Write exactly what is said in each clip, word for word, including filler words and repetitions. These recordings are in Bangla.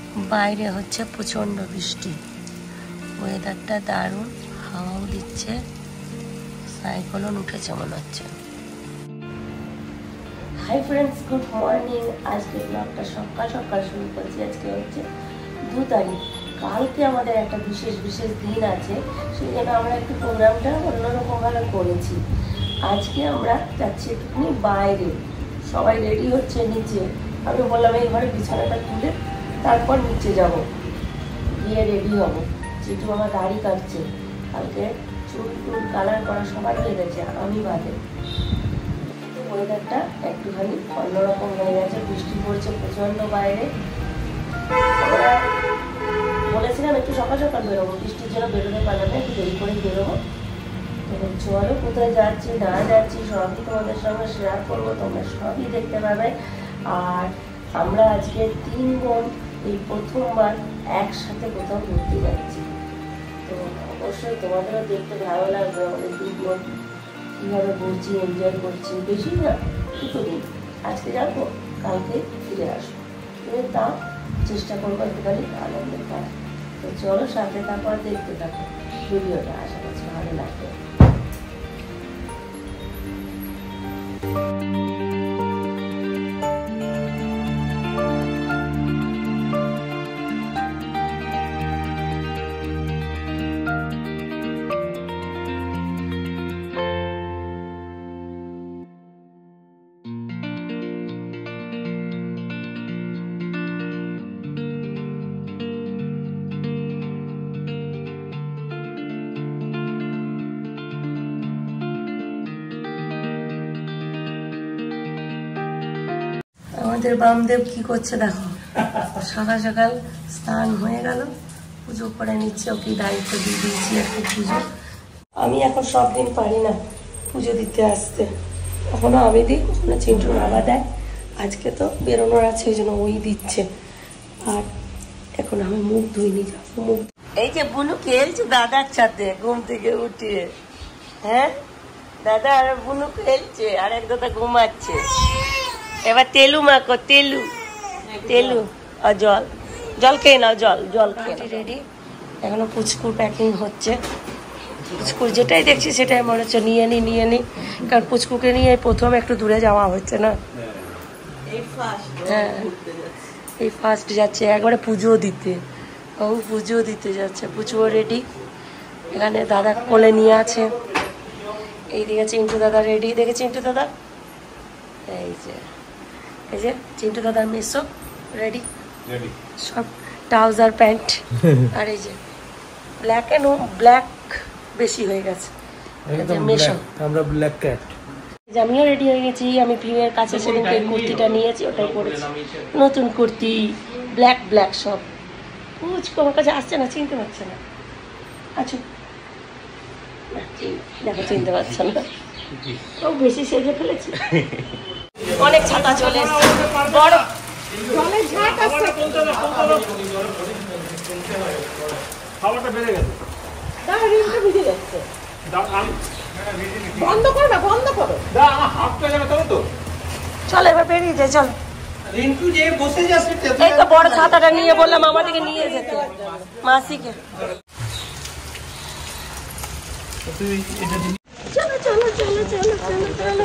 বাইরে হচ্ছে প্রচন্ড বৃষ্টি, ওয়েদারটা দারুণ, হাওয়াও দিচ্ছে, সাইক্লোন উঠেছে মনে হচ্ছে। Hi friends, good morning. আজকে ব্লগটা সকাল সকাল শুরু করছি। আজকে হচ্ছে দু তারিখ। কালকে আমাদের একটা বিশেষ বিশেষ দিন আছে, সেই জন্য আমরা একটু প্রোগ্রামটা অন্যরকমভাবে করেছি। আজকে আমরা যাচ্ছি একটুখানি বাইরে, সবাই রেডি হচ্ছে নিচে। আমি বললাম এই ঘরে বিছানাটা তুলে তারপর নিচে যাব, গিয়ে রেডি হব। যেটু আমার গাড়ি কাটছে, কালকে চুল টুল কালার করা সবাই হয়ে গেছে, আমি বাদে। ওয়েদারটা একটুখানি অন্যরকম হয়ে গেছে, বৃষ্টি পড়ছে প্রচন্ড বাইরে। আমরা বলেছিলাম একটু সকাল সকাল বেরোবো, বৃষ্টির জন্য বেরোতে পারলাম না, একটু দেরি করেই বেরোবো। তো চলো কোথায় যাচ্ছি না যাচ্ছি সবই তোমাদের সঙ্গে শেয়ার করবো, তোমরা সবই দেখতে পাবে। আর আমরা আজকে তিন বোন এই প্রথমবার একসাথে কোথাও ঘুরতে যাচ্ছি, তো অবশ্যই তোমাদেরও দেখতে ভালো লাগবে আমাদের তিন বোন কীভাবে ঘুরছি, এনজয় করছি। বেশি না, দুটো দিন, আজকে যাবো, কালকে ফিরে আসবো, কিন্তু তাও চেষ্টা করবো একটুখানি আনন্দের কাজ। তো চলো সাথে তারপর দেখতে থাকো ভিডিওটা, আশা করছি ভালো লাগবে। আমাদের বামদেব কি করছে দেখো, সকাল সকাল স্নান হয়ে গেল, পুজো করে নিচ্ছে, ওকে দায়িত্ব দিয়ে দিয়েছি একটু পুজো। আমি এখন সব দিন পারি না পুজো দিতে আসতে, কখনো আমি দিই, কখনো চিন্টু বাবা দেয়। আজকে তো বেরোনোর আছে, ওই জন্য ওই দিচ্ছে। আর এখন আমি মুখ ধুইনি, যাবো মুখ। এই যে বুনু খেলছে দাদার সাথে ঘুম থেকে উঠিয়ে, হ্যাঁ দাদা আর বুনু খেলছে, আর এক দাদা ঘুমাচ্ছে। এবার তেলু মাখো, তেলু তেলু আর জল, জল খেয়ে নাও, জল জল খেয়ে রেডি। এখনো পুচকুর প্যাকিং হচ্ছে, পুচকুর যেটাই দেখছি সেটাই মনে হচ্ছে নিয়ে নি নিয়ে নি কারণ পুচকুকে নিয়ে প্রথম একটু দূরে যাওয়া হচ্ছে না। হ্যাঁ এই ফার্স্ট যাচ্ছে একবারে পুজো দিতে, ও পুজো দিতে যাচ্ছে। পুজো রেডি, এখানে দাদা কোলে নিয়ে আছে, এইদিকে চিন্টু দাদা রেডি। দেখে চিন্টু দাদা, এই যে এই যে চিন্টু দাদার মেসো রেডি, সব ট্রাউজার প্যান্ট। আর এই যে ব্ল্যাক এন্ড ব্ল্যাক বেশি হয়ে গেছে মেসো, আমরা ব্ল্যাক ক্যাট। আমিও রেডি হয়ে গেছি, আমি ভিউয়ের কাছে সেদিনকে কুর্তিটা নিয়েছি, ওটাই পরেছি, নতুন কুর্তি, ব্ল্যাক ব্ল্যাক সব। পুচকু আমার কাছে আসছে না, চিনতে পারছে না। আচ্ছা দেখো চিনতে পারছে না, ও বেশি সেজে ফেলেছে। অনেক ছাতা চলে এসছে, বড় জলের ঝাঁক আসছে, খাবারটা বেড়ে গেছে, দাও রিমটা ভিজে যাচ্ছে, দাও আমি বন্ধ করো না, বন্ধ করো, দাও আমার হাতটা যাবে তবে তো। চল এবার বেরিয়ে যাই, চল। রিন্টু যে বসে যাচ্ছে, এই তো বড় ছাতাটা নিয়ে বললাম আমাদেরকে নিয়ে যেতে মাসিকে। চলো চলো চলো চলো চলো চলো,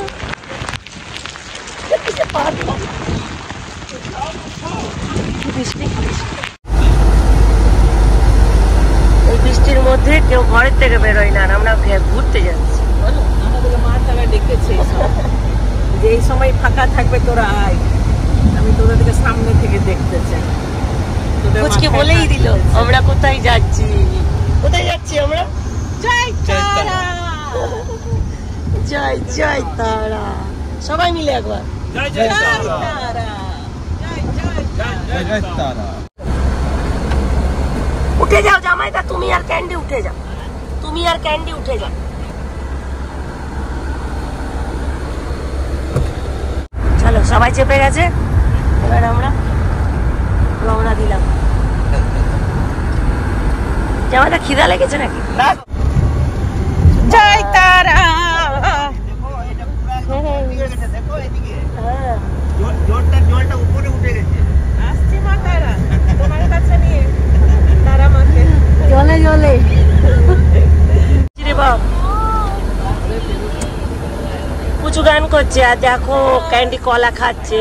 এই বৃষ্টির মধ্যে কেউ ঘরের থেকে বেরোয় না, আমরা ঘুরতে যাচ্ছি। আমাদের মা তারা ডেকেছে যে এই সময় ফাঁকা থাকবে তোরা আয়, আমি তোদেরকে সামনে থেকে দেখতে চাই। কুচকে বলেই দিল আমরা কোথায় যাচ্ছি, কোথায় যাচ্ছি আমরা, জয় তারা, জয় জয় তারা, সবাই মিলে একবার জয় জয় তারা, জয় জয় তারা। উঠে যাও জামাইদা, তুমি আর ক্যান্ডি উঠে যাও, তুমি আর ক্যান্ডি উঠে যাও। চলো সবাই চেপে গেছে, এবার আমরা রওনা দিলাম। জামাইদা খিদা লেগেছে নাকি? জয় তারা, জলটা উপরে উঠে গেছে, আসছে মা তারা তোমার কাছে। করছে আর দেখো ক্যান্ডি কলা খাচ্ছে।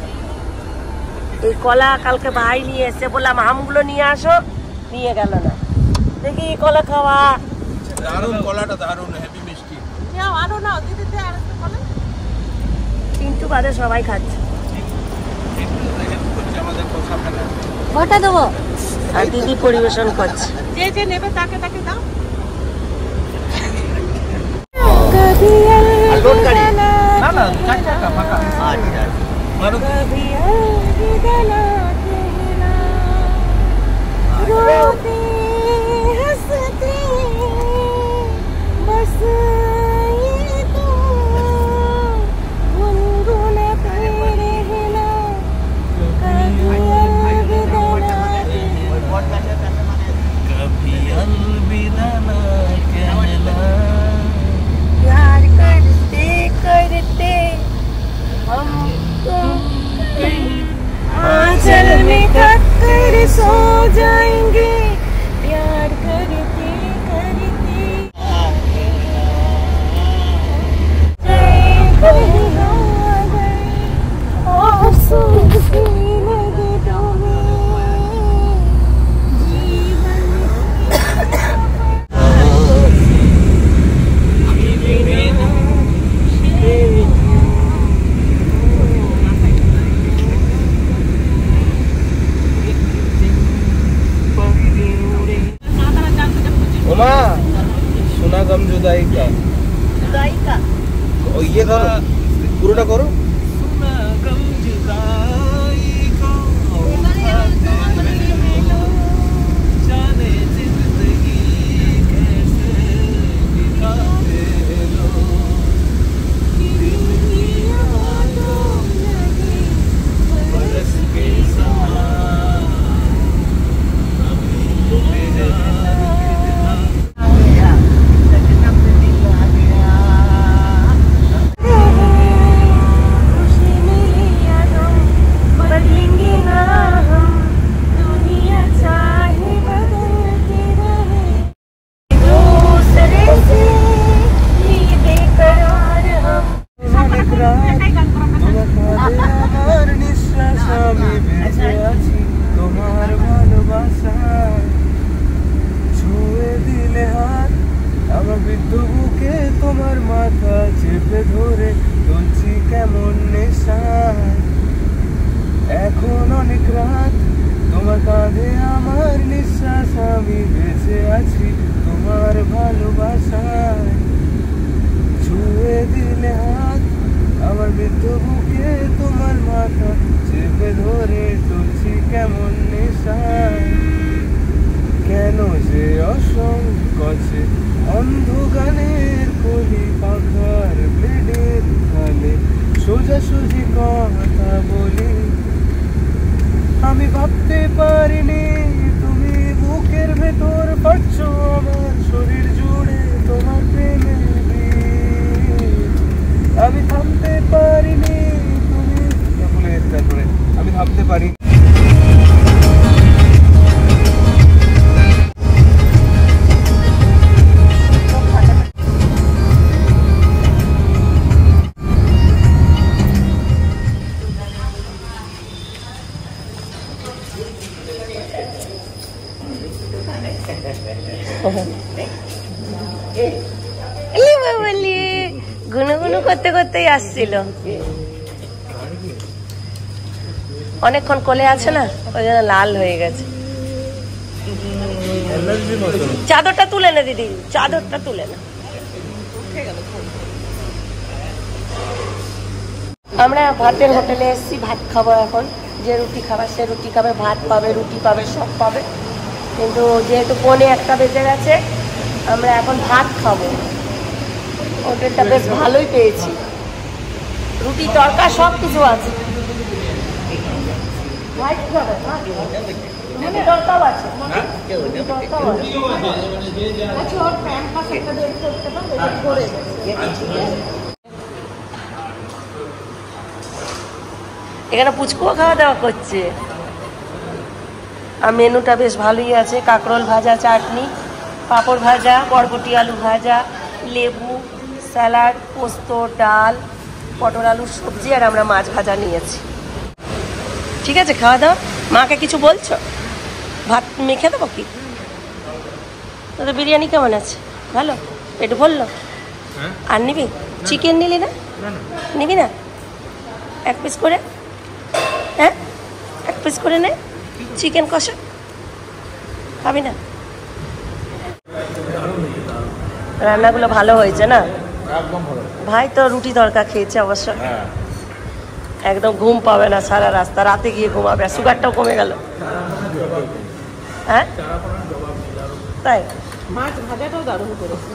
এই কলা কালকে ভাই নিয়ে এসে, বললাম আমগুলো নিয়ে আসো, নিয়ে গেল না। দেখি কলা খাওয়া দারুণ, কলাটা দারুণ হেভি মিষ্টি। আরো না দিদি দে আর একটু কলা। কিন্তু বাদে সবাই খাচ্ছে। আমাদের কথা ফেলা কটা দেবো? আর দিদি পরিবেশন করছে। যে যে নেবে তাকে তাকে দাও। না না চারটা ফাঁকা। আচ্ছা মারুতি आंचल में थक कर सो जाएंगे प्यार करते करते। सोना गम जुदाई का जुदाई का और ये करो पूरा करो। सोना गम जुदाई का जाने जिंदगी कैसे बिताते लो बरस के समा তোমার ভালোবাসা ছুঁয়ে দিলে হাত আমার বৃদ্ধ বুকে, তোমার মাথা চেপে ধরে চলছি কেমন নেশায়। এখন অনেক রাত তোমার কাঁধে আমার নিঃশ্বাস, আমি বেঁচে আছি তোমার ভালোবাসায়। ছুঁয়ে দিলে হাত আমার বৃদ্ধ বুকে, তোমার মাথা চেপে ধরে চলছি কেমন নেশায়। কেন যে অসংকোচে অন্ধ গানের কলি পাখার ব্লেডের ঢালে সোজাসুজি কথা বলি। আমি ভাবতে পারিনি তুমি বুকের ভেতর পাচ্ছো আমার শরীর জুড়ে তোমার প্রেমের বীজ। আমি থামতে পারিনি তুমি বলে তারপরে আমি ভাবতে পারি গুনু গুনু করতে করতেই আসছিল। অনেকক্ষণ কোলে আছে না, ওই জন্য লাল হয়ে গেছে। চাদরটা তুলে না দিদি, চাদরটা তুলে না। আমরা ভাতের হোটেলে এসেছি, ভাত খাবো এখন। যে রুটি খাবার সে রুটি খাবে, ভাত পাবে, রুটি পাবে, সব পাবে। কিন্তু যেহেতু পৌনে একটা বেজে গেছে, আমরা এখন ভাত খাবো। হোটেলটা বেশ ভালোই পেয়েছি, রুটি তরকা সব কিছু আছে। তরকাও আছে, তরকাও আছে। আচ্ছা, ওর প্যান পাস একটা বের করতে পারবে করে। এখানে পুচকুও খাওয়া দাওয়া করছে। আর মেনুটা বেশ ভালোই আছে, কাঁকরোল ভাজা, চাটনি, পাঁপড় ভাজা, বরবটি আলু ভাজা, লেবু, স্যালাড, পোস্ত, ডাল, পটল আলুর সবজি আর আমরা মাছ ভাজা নিয়েছি। ঠিক আছে, খাওয়া দাওয়া। মাকে কিছু বলছো? ভাত মেখে দেবো কি? তোদের বিরিয়ানি কেমন আছে? ভালো? পেট ভরলো? আর নিবি? চিকেন নিলি না? নিবি না? এক পিস করে, হ্যাঁ এক পিস করে নে। চিকেন কষা খাবি না? রান্নাগুলো ভালো হয়েছে না? ভাই তো রুটি তরকা খেয়েছে অবশ্য। একদম ঘুম পাবে না সারা রাস্তা, রাতে গিয়ে ঘুমাবে। সুগারটাও কমে গেল। হ্যাঁ তাই? মাছ ভাজাটাও দারুণ করেছে।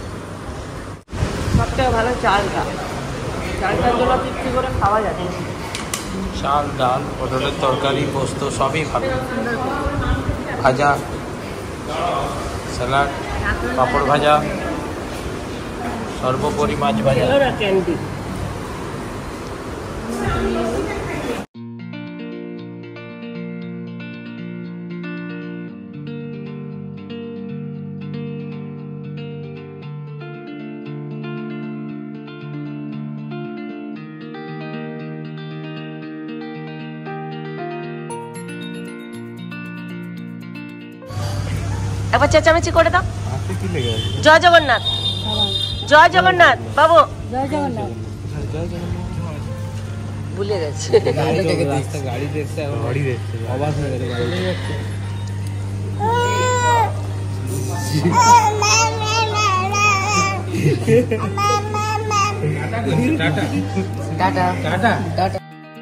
সবথেকে ভালো চালটা, চালটার জন্য তৃপ্তি করে খাওয়া যাবে। চাল, ডাল, পটলের তরকারি, পোস্ত সবই ভালো। ভাজা, স্যালাড, পাঁপড় ভাজা, সর্বোপরি মাছ ভাজা। ক্যান্ডি একবার চেঁচামেচি করে দাও। জয় জগন্নাথ, জয় জগন্নাথ বাবু। জয় জগন্নাথ। ভুলে গেছে। গাড়ি দেখতে গাড়ি দেখতে অবাক হয়ে গেছে। Tata tata tata.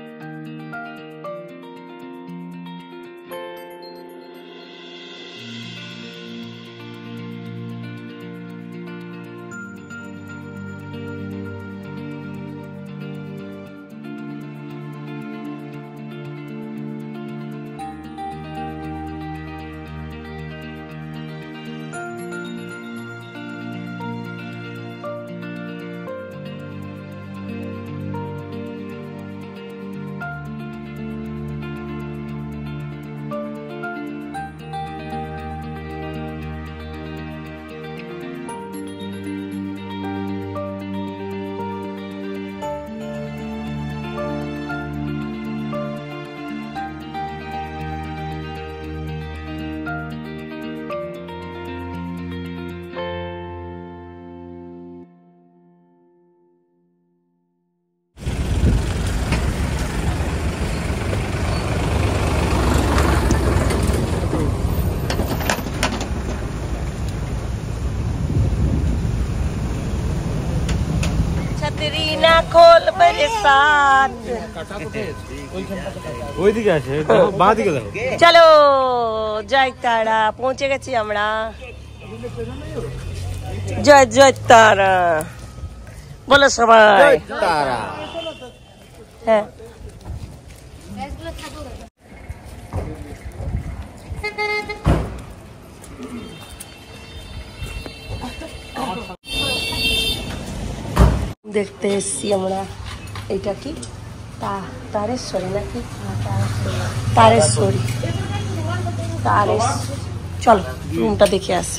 খোল বরসাত। ওইদিকে আছে, বাঁ দিকে দেখো। চলো জয় তারা, পৌঁছে গেছি আমরা। জয় জয় তারা বলো সবাই। তারা হ্যাঁ দেখতে এসছি আমরা। এটা কি তারেশ্বরী নাকি? তারেশ্বরী তারেশ। চলো রুমটা দেখে আসি।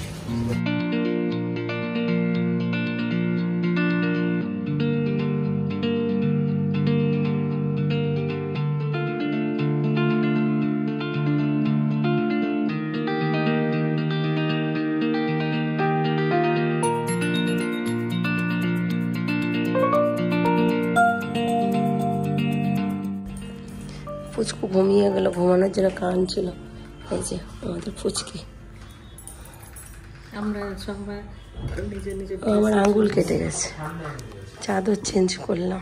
ফুচকু ঘুমিয়ে গেল, ঘুমানোর জন্য কান ছিল। এই যে আমাদের ফুচকি। আমরা সবাই নিজে নিজে আমার আঙ্গুল কেটে গেছে, চাদর চেঞ্জ করলাম।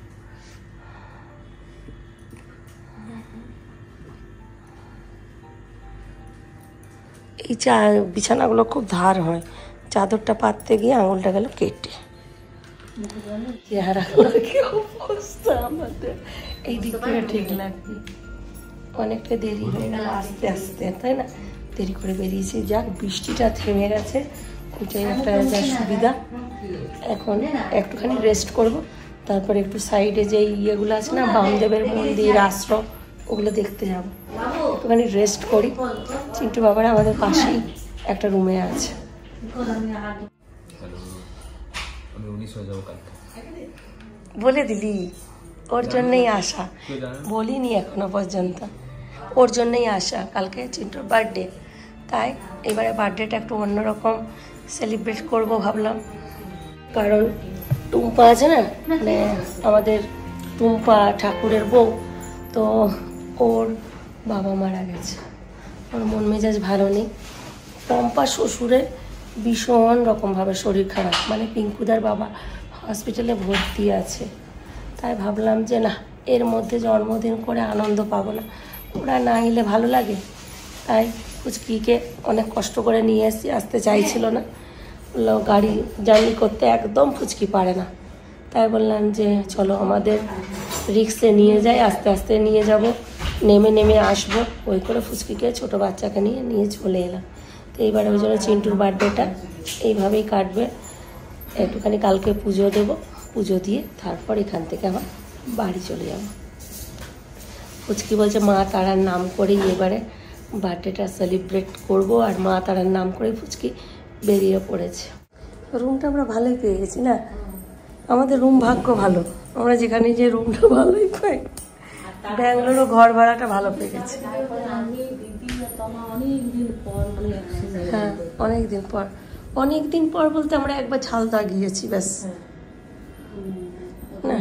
এই চা বিছানাগুলো খুব ধার হয়, চাদরটা পাততে গিয়ে আঙুলটা গেল কেটে। চেহারাগুলো কি অবস্থা আমাদের। এই দিক থেকে ঠিক লাগবে। অনেকটা দেরি হয়ে গেল আস্তে আস্তে, তাই না? দেরি করে বেরিয়েছি। যাক বৃষ্টিটা থেমে গেছে, ওইটাই একটা যা সুবিধা। এখন একটুখানি রেস্ট করব, তারপরে একটু সাইডে যে ইয়েগুলো আছে না, বামদেবের মন্দির, আশ্রম, ওগুলো দেখতে যাব। একটুখানি রেস্ট করি। চিন্টু বাবারা আমাদের পাশেই একটা রুমে আছে। বলে দিলি ওর জন্যই আসা, বলিনি এখনো পর্যন্ত। ওর জন্যই আসা, কালকে চিন্টুর বার্থডে, তাই এবারে বার্থডেটা একটু অন্যরকম সেলিব্রেট করব ভাবলাম। কারণ টুম্পা আছে না, মানে আমাদের টুম্পা ঠাকুরের বউ, তো ওর বাবা মারা গেছে, ওর মন মেজাজ ভালো নেই। পম্পা শ্বশুরের ভীষণ রকমভাবে শরীর খারাপ, মানে পিঙ্কুদার বাবা হসপিটালে ভর্তি আছে। তাই ভাবলাম যে না, এর মধ্যে জন্মদিন করে আনন্দ পাবো না, ওরা না এলে ভালো লাগে। তাই পুচকিকে অনেক কষ্ট করে নিয়ে এসেছি, আসতে চাইছিল না, বললো গাড়ি জার্নি করতে একদম পুচকি পারে না। তাই বললাম যে চলো আমাদের রিক্সে নিয়ে যাই, আস্তে আস্তে নিয়ে যাব, নেমে নেমে আসবো, ওই করে ফুচকিকে ছোটো বাচ্চাকে নিয়ে নিয়ে চলে এলাম। তো এইবারে ওই জন্য চিন্টুর বার্থডেটা এইভাবেই কাটবে। একটুখানি কালকে পুজো দেবো, পুজো দিয়ে তারপর এখান থেকে আবার বাড়ি চলে যাব। ফুচকি বলছে মা তারার নাম করেই এবারে বার্থডেটা সেলিব্রেট করব, আর মা তারার নাম করেই ফুচকি বেরিয়ে পড়েছে। রুমটা আমরা ভালোই পেয়ে গেছি না, আমাদের রুম ভাগ্য ভালো, আমরা যেখানে যে রুমটা ভালোই পাই। ব্যাঙ্গালোরও ঘর ভাড়াটা ভালো পেয়ে গেছি। হ্যাঁ অনেক দিন পর, অনেক দিন পর বলতে আমরা একবার ঝালদা গিয়েছি ব্যাস। না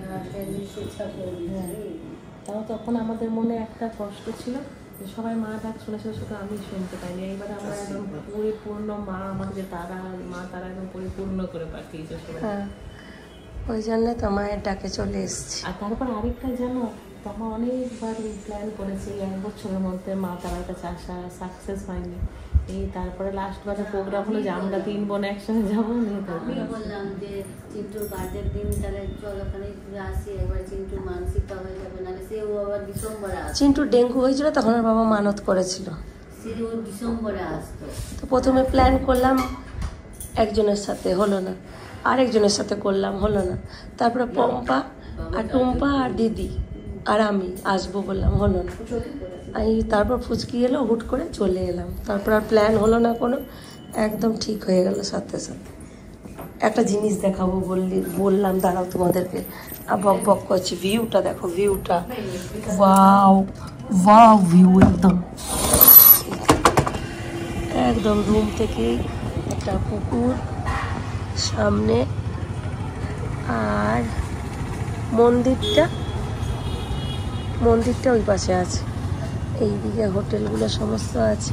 তাও তখন আমাদের মনে একটা কষ্ট ছিল, সবাই মা ডাক শুনেছে, শুধু আমি শুনতে পাইনি। এইবার আমরা একদম পরিপূর্ণ মা, আমাদের তারা মা তারা একদম পরিপূর্ণ করে পাঠিয়েছে সবাই। হ্যাঁ ওই জন্য তো মায়ের ডাকে চলে এসছি। আর তারপর আরেকটা জানো, তোমার অনেকবার প্ল্যান করেছি এক বছরের মধ্যে মা তারার কাছে আসা, সাকসেস হয়নি। এই তারপরে লাস্ট বারে প্রোগ্রাম হলো যে আমরা তিন বোন একসঙ্গে যাবো। আমি বললাম যে চিন্টুর বার্থডের দিন তাহলে চল ওখানে ঘুরে আসি, একবার চিন্টুর মানসিকতা হয়ে যাবে, নাহলে সে ও আবার ডিসেম্বরে আসতো। চিন্টুর ডেঙ্গু হয়েছিল তখন ওর বাবা মানত করেছিল, সে ও ডিসেম্বরে আসতো। তো প্রথমে প্ল্যান করলাম একজনের সাথে, হলো না, আরেকজনের সাথে করলাম, হলো না, তারপরে পম্পা আর টুম্পা আর দিদি আর আমি আসবো বললাম, হলো না। আমি তারপর ফুচকি এলো, হুট করে চলে এলাম, তারপর আর প্ল্যান হলো না কোনো, একদম ঠিক হয়ে গেল সাথে সাথে। একটা জিনিস দেখাবো বললি বললাম, দাঁড়াও তোমাদেরকে, বক বক করছি, ভিউটা দেখো, ভিউটা ওয়াও ওয়াও ভিউ, একদম একদম রুম থেকে একটা পুকুর সামনে, আর মন্দিরটা মন্দিরটা ওই পাশে আছে, এইদিকে হোটেলগুলো সমস্ত আছে,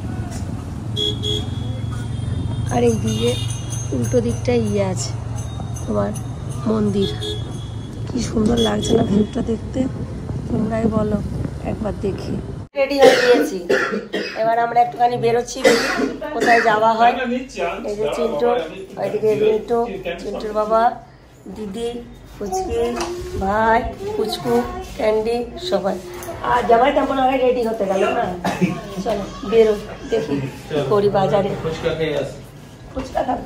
আর এইদিকে উল্টো দিকটা ইয়ে আছে তোমার মন্দির। কি সুন্দর লাগছে না ভিউটা দেখতে, তোমরাই বলো একবার দেখি। রেডি হয়ে গিয়েছি, এবার আমরা একটুখানি বেরোচ্ছি, কোথায় যাওয়া হয়। এই যে চিন্টু, ওইদিকে রিন্টু, চিন্টুর বাবা, দিদি, ফুচকি, ভাই, ফুচকু, ক্যান্ডি, সবাই। আর জামাই তেমন আগে রেডি হতে গেল না, চলো বেরো, দেখি করি বাজারে। ফুচকা খাবে?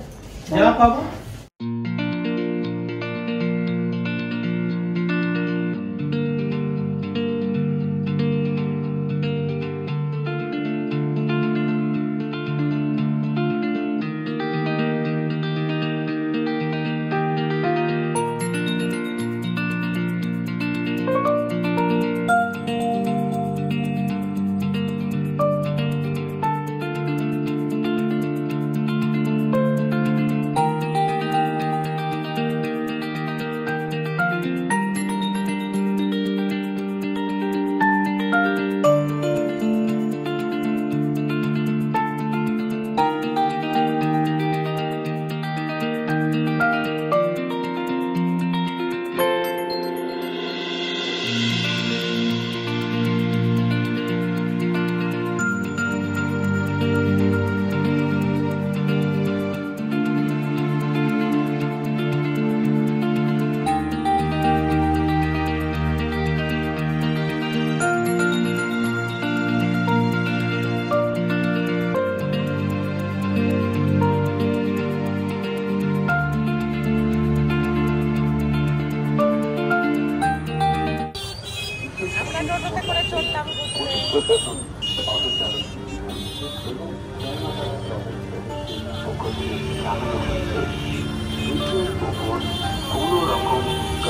কোনো রকম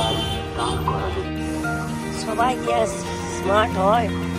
সবাই কি স্মার্ট হয়?